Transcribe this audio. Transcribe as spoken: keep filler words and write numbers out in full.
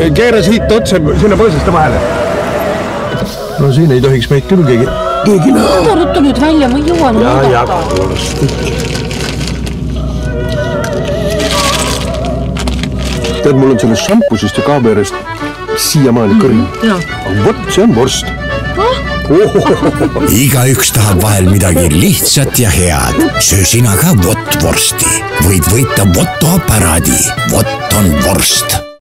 keera siit otse sinna põõsaste vahele. No siin ei tohiks meid küll keegi, keegi näha. Võta ruttu nüüd välja, ma jõuan ja, mõõdata. Ja, varsti. Tead, mul on sellest šampusist ja kaamerist siiamaani kõrn. Vot, see on vorst. Igaüks tahab vahel midagi lihtsat ja head. Söö sina ka vot vorsti. Võid võita votoaparaadi. Vot on vorst.